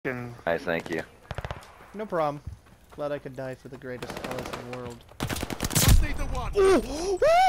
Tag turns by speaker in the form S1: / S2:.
S1: Nice, thank you.
S2: No problem. Glad I could die for the greatest cause in the world.
S3: Just need the one.
S2: Ooh!